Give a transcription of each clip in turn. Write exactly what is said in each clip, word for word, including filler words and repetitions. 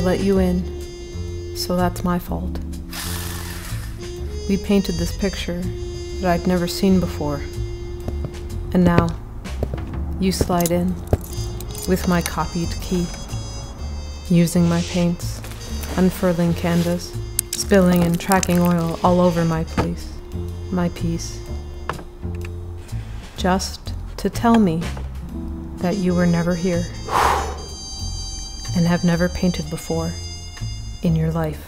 let you in, so that's my fault. We painted this picture that I'd never seen before, and now you slide in with my copied key, using my paints, unfurling canvas, spilling and tracking oil all over my place, my piece, just to tell me that you were never here and have never painted before in your life.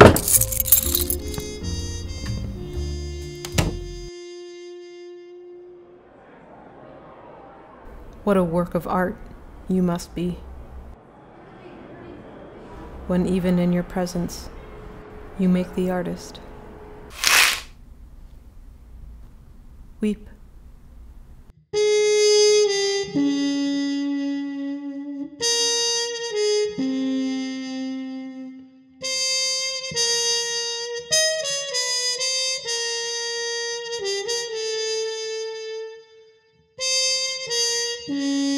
What a work of art you must be, when even in your presence you make the artist weep. Mm-hmm.